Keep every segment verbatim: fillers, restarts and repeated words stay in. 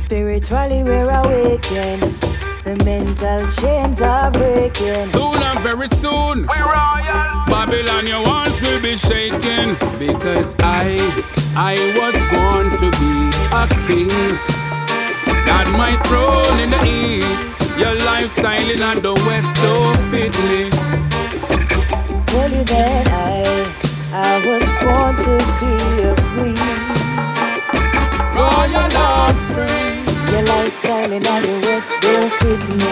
Spiritually we're awakened. The mental chains are breaking. Soon and very soon, we royal. Babylon, your walls will be shaking. Because I, I was born to be a king. Got my throne in the east. Your lifestyle in the west don't fit me. Tell you that I, I was born to be a queen. Royal offspring. Your lifestyle in the west don't fit me.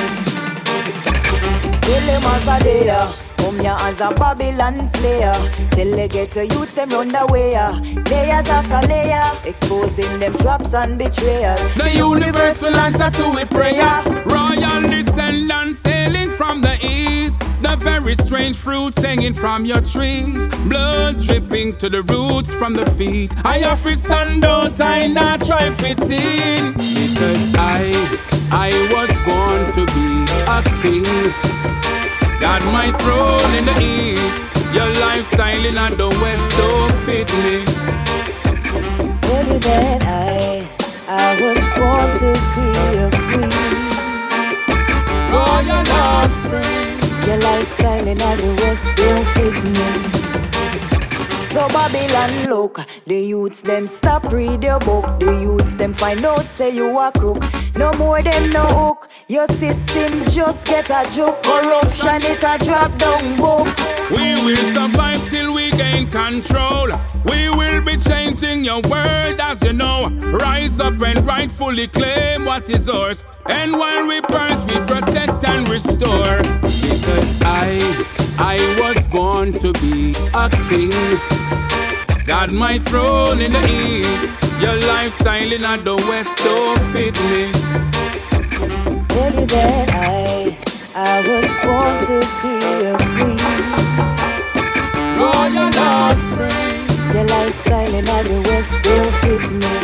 Tell them as a day, come here as a Babylon slayer. Till they get to youth, them run the way. Layers after layer, exposing them traps and betrayers. The universe will answer to a prayer. Royal descendants sailing from the east. The very strange fruits hanging from your trees. Blood dripping to the roots from the feet. I have to stand out, I not try fit in. Because I, I was born to be a king. Got my throne in the east. Your lifestyle in the west don't fit me. Tell you that I, I was born to be a queen. Royal offspring. Your lifestyle in the west don't fit me. So Babylon look, the youths them stop read your book. The youths them find out say you a crook. No more them no hook. Your system just get a joke. Corruption it a drop down book. We will survive till we gain control. We will be changing your world as you know. Rise up and rightfully claim what is ours. And while we purge, we protect and restore. Because I, I was born to be a king. Got my throne in the east. Your lifestyle in the west don't fit me. Tell you that I, I was born to be a queen. Royal offspring. Your lifestyle in the west don't fit me.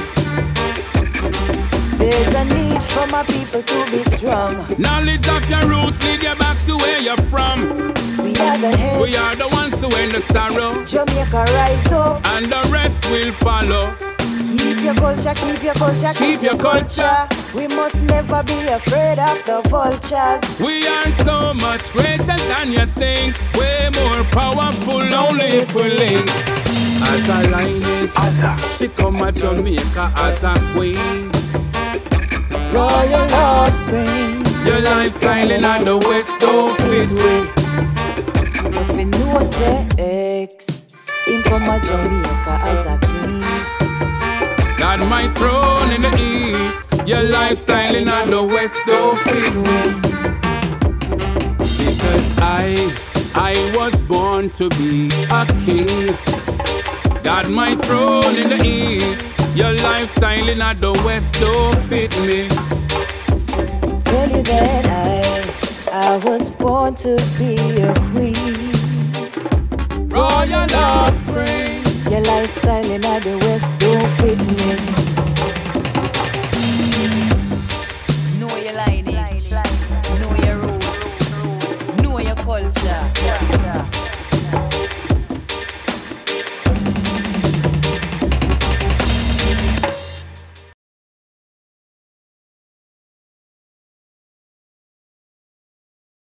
There's a need for my people to be strong. Knowledge of your roots lead you back to where you're from. We are the heads. We are the ones to end the sorrow. Jamaica rise up. And the rest will follow. Keep your culture, keep your culture, Keep your culture. We must never be afraid of the vultures. We are so much greater than you think. Way more powerful only if we link. As a lineage, she come at Jamaica as a queen. Royal offspring. Your lifestyle in the west don't fit me. If you know say X, him come at Jamaica as a king. Got my throne in the east. Your lifestyle in the west don't fit me. Because I, I was born to be a king. Got my throne in the east. Your lifestyle in the west don't fit me. Tell you that I, I was born to be a queen. Royal offspring. Your lifestyle in the west don't fit me. Know your lineage, know your roots, know your culture.